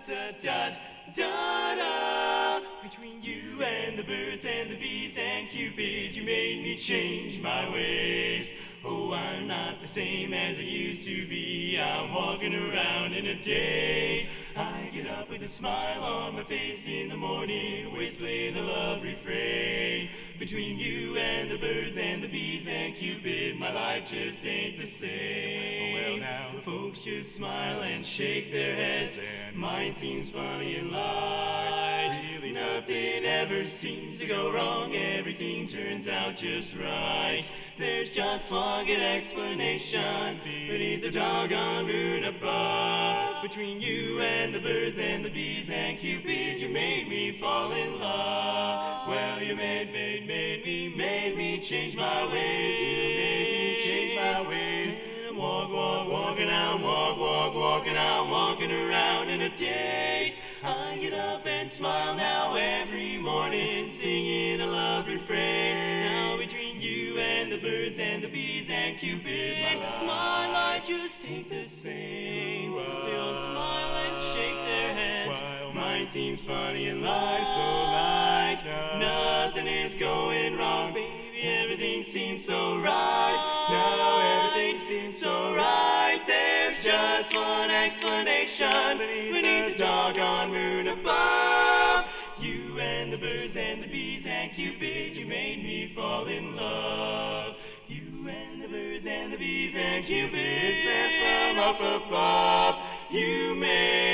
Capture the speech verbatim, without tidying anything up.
da da da da. Between you and the birds and the bees and Cupid, you made me change my ways. Oh, I'm not the same as I used to be. I'm walking around in a daze. I get up with a smile on my face in the morning, whistling a love refrain. Between you and the birds and the bees and Cupid, my life just ain't the same. Well, now the folks just smile and shake their heads, and mine seems funny and light. Really nothing ever seems to go wrong, everything turns out just right. There's just one good explanation beneath the doggone moon above. Between you and the birds and the bees and Cupid, you made me fall in love. Well, you made, made, made me, made me change my ways. You made me change my ways. And walk, walk, walking out, walk, walk, walking out, walking around in a daze. I get up and smile now every morning, singing a love refrain. Now between you and the birds and the bees and Cupid, my life, my life just ain't the same. They all smile and shake their heads. Mine seems funny and life so light. Nothing is going wrong, baby, everything seems so right. Now everything seems so right. There's just one explanation beneath the doggone moon above. You and the birds and the bees and Cupid, you made me fall in love. You and the birds and the bees and Cupid, sent from up above. You made